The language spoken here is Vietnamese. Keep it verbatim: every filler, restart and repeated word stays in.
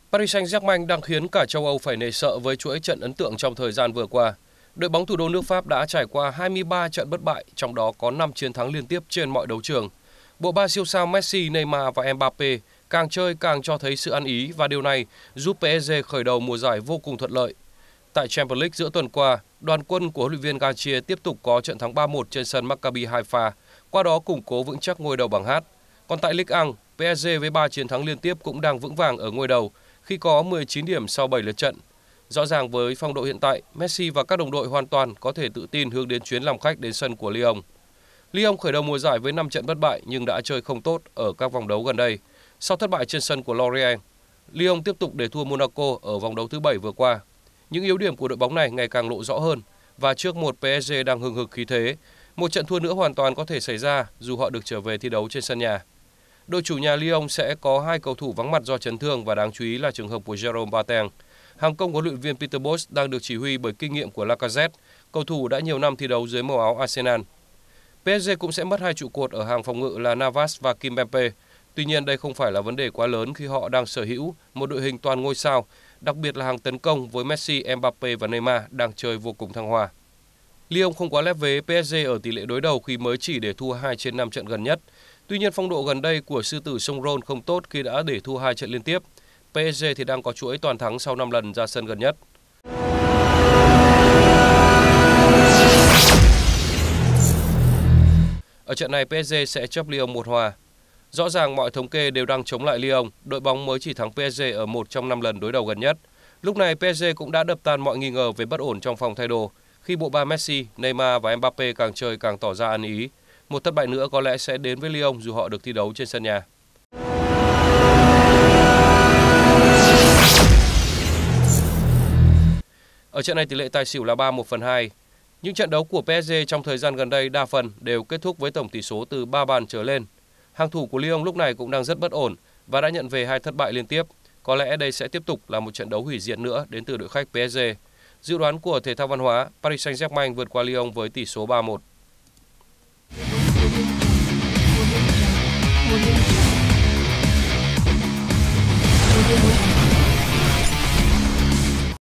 Paris Saint-Germain đang khiến cả châu Âu phải nể sợ với chuỗi trận ấn tượng trong thời gian vừa qua. Đội bóng thủ đô nước Pháp đã trải qua hai mươi ba trận bất bại, trong đó có năm chiến thắng liên tiếp trên mọi đấu trường. Bộ ba siêu sao Messi, Neymar và Mbappe càng chơi càng cho thấy sự ăn ý và điều này giúp pê ét giê khởi đầu mùa giải vô cùng thuận lợi. Tại Champions League giữa tuần qua, đoàn quân của huấn luyện viên Galtier tiếp tục có trận thắng ba một trên sân Maccabi Haifa, qua đó củng cố vững chắc ngôi đầu bảng H. Còn tại Ligue một, pê ét giê với ba chiến thắng liên tiếp cũng đang vững vàng ở ngôi đầu khi có mười chín điểm sau bảy lượt trận. Rõ ràng với phong độ hiện tại, Messi và các đồng đội hoàn toàn có thể tự tin hướng đến chuyến làm khách đến sân của Lyon. Lyon khởi đầu mùa giải với năm trận bất bại nhưng đã chơi không tốt ở các vòng đấu gần đây. Sau thất bại trên sân của Lorient, Lyon tiếp tục để thua Monaco ở vòng đấu thứ bảy vừa qua. Những yếu điểm của đội bóng này ngày càng lộ rõ hơn và trước một pê ét giê đang hừng hực khí thế, một trận thua nữa hoàn toàn có thể xảy ra dù họ được trở về thi đấu trên sân nhà. Đội chủ nhà Lyon sẽ có hai cầu thủ vắng mặt do chấn thương và đáng chú ý là trường hợp của Jerome Boateng. Hàng công huấn luyện viên Peter Bosz đang được chỉ huy bởi kinh nghiệm của Lacazette, cầu thủ đã nhiều năm thi đấu dưới màu áo Arsenal. pê ét giê cũng sẽ mất hai trụ cột ở hàng phòng ngự là Navas và Kimpembe. Tuy nhiên đây không phải là vấn đề quá lớn khi họ đang sở hữu một đội hình toàn ngôi sao, đặc biệt là hàng tấn công với Messi, Mbappe và Neymar đang chơi vô cùng thăng hoa. Lyon không quá lép vế pê ét giê ở tỷ lệ đối đầu khi mới chỉ để thua hai trên năm trận gần nhất. Tuy nhiên phong độ gần đây của sư tử sông Rhône không tốt khi đã để thua hai trận liên tiếp. pê ét giê thì đang có chuỗi toàn thắng sau năm lần ra sân gần nhất. Ở trận này pê ét giê sẽ chấp Lyon một hòa. Rõ ràng mọi thống kê đều đang chống lại Lyon, đội bóng mới chỉ thắng pê ét giê ở một trong năm lần đối đầu gần nhất. Lúc này pê ét giê cũng đã đập tan mọi nghi ngờ về bất ổn trong phòng thay đồ khi bộ ba Messi, Neymar và Mbappe càng chơi càng tỏ ra ăn ý. Một thất bại nữa có lẽ sẽ đến với Lyon dù họ được thi đấu trên sân nhà. Ở trận này tỷ lệ tài xỉu là ba một phần hai. Những trận đấu của pê ét giê trong thời gian gần đây đa phần đều kết thúc với tổng tỷ số từ ba bàn trở lên. Hàng thủ của Lyon lúc này cũng đang rất bất ổn và đã nhận về hai thất bại liên tiếp. Có lẽ đây sẽ tiếp tục là một trận đấu hủy diệt nữa đến từ đội khách pê ét giê. Dự đoán của Thể thao Văn hóa, Paris Saint-Germain vượt qua Lyon với tỷ số ba một. We'll be right back.